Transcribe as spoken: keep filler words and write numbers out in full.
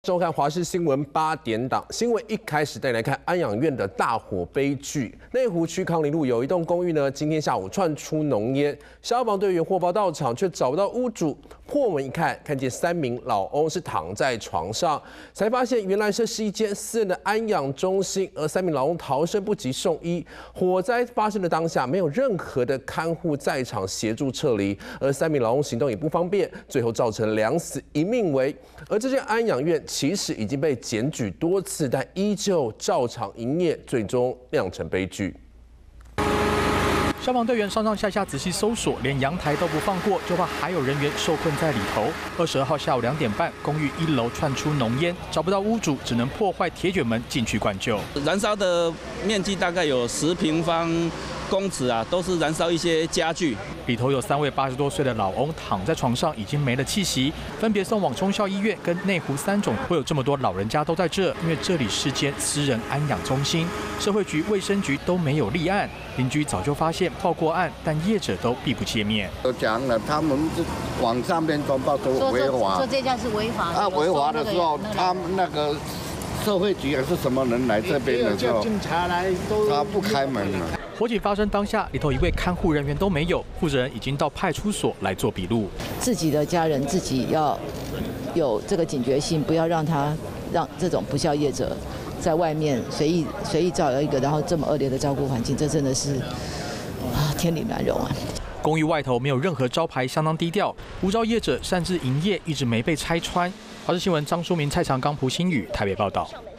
收看华视新闻八点档新闻，一开始带你来看安养院的大火悲剧。内湖区康宁路有一栋公寓呢，今天下午窜出浓烟，消防队员获报到场，却找不到屋主。破门一看，看见三名老翁是躺在床上，才发现原来这是一间私人的安养中心，而三名老翁逃生不及送医。火灾发生的当下，没有任何的看护在场协助撤离，而三名老翁行动也不方便，最后造成两死一命危。而这间安养院其实已经被检举多次，但依旧照常营业，最终酿成悲剧。 消防队员上上下下仔细搜索，连阳台都不放过，就怕还有人员受困在里头。二十二号下午两点半，公寓一楼窜出浓烟，找不到屋主，只能破坏铁卷门进去灌救。 燃烧的面积大概有十平方公尺啊，都是燃烧一些家具。 里头有三位八十多岁的老翁躺在床上，已经没了气息，分别送往忠孝医院跟内湖三种。会有这么多老人家都在这，因为这里是间私人安养中心，社会局、卫生局都没有立案。邻居早就发现报过案，但业者都避不见面。 都讲了，他们网上面公报都违法， 说这家是违法的。 啊，违法的时候，他们那个社会局还是什么人来这边的时候， 警察来都他不开门了。 火警发生当下，里头一位看护人员都没有，负责人已经到派出所来做笔录。 自己的家人自己要有这个警觉性，不要让他让这种不肖业者在外面随意随意造一个，然后这么恶劣的照顾环境，这真的是啊天理难容啊！ 公寓外头没有任何招牌，相当低调，无照业者擅自营业，一直没被拆穿。华视新闻张淑明、蔡长刚、蒲新宇台北报道。